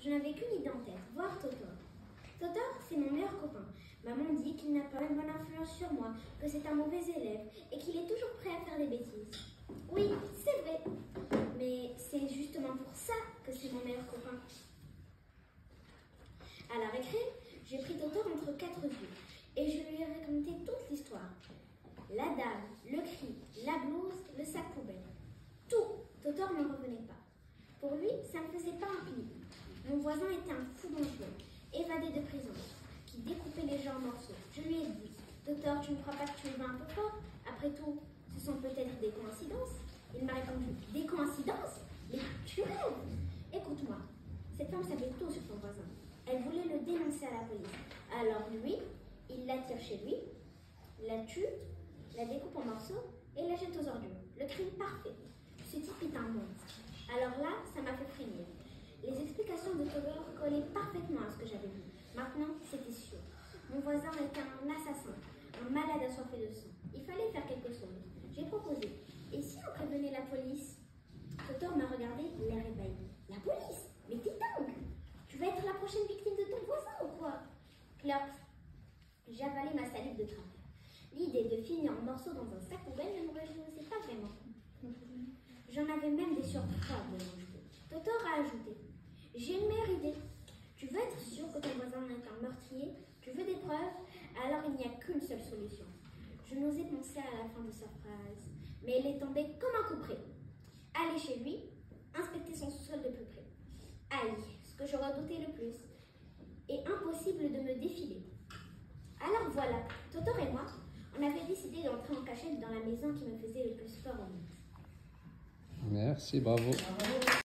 je n'avais qu'une idée en tête, voir Totor. Totor, c'est mon meilleur copain. Maman dit qu'il n'a pas une bonne influence sur moi, que c'est un mauvais élève et qu'il est toujours prêt à faire des bêtises. Oui, c'est vrai, mais c'est justement pour ça que c'est mon meilleur copain. À la récré, j'ai pris Totor entre 4 yeux et je lui ai raconté toute l'histoire. La dame, le cri, la blouse, le sac poubelle. Tout, Totor ne revenait pas. Pour lui, ça ne faisait pas un pli. Mon voisin était un fou dangereux, évadé de prison, qui découpait les gens en morceaux. Je lui ai dit, Totor, tu ne crois pas que tu y vas un peu fort? Après tout, ce sont peut-être des coïncidences. Il m'a répondu, des coïncidences? Mais tu rêves! Écoute-moi, cette femme savait tout sur ton voisin. Elle voulait le dénoncer à la police. Alors lui, il l'attire chez lui, la tue, la découpe en morceaux et la jette aux ordures. Le crime parfait. Ce type est un monstre. Alors là, ça m'a fait frémir. Les explications de Totor collaient parfaitement à ce que j'avais vu. Maintenant, c'était sûr. Mon voisin était un assassin, un malade assoiffé de sang. Il fallait faire quelque chose. J'ai proposé. Et si on prévenait la police? Totor m'a regardé, l'air ébahi. La police? Mais t'es dingue! Tu vas être la prochaine victime de ton voisin ou quoi? Clop. J'ai avalé ma salive de travers. L'idée de finir en morceaux dans un sac poubelle ne me réjouissait pas vraiment. J'en avais même des surprises de manger. Totor a ajouté. J'ai une meilleure idée. Tu veux être sûr que ton voisin est un meurtrier? Tu veux des preuves? Alors il n'y a qu'une seule solution. Je n'osais penser à la fin de sa phrase, mais elle est tombée comme un coup près. Aller chez lui, inspecter son sous-sol de plus près. Aïe, ce que je redoutais le plus. Et impossible de me défiler. Alors voilà, Totor et moi, on avait décidé d'entrer en cachette dans la maison qui me faisait le plus peur au monde. Merci, bravo.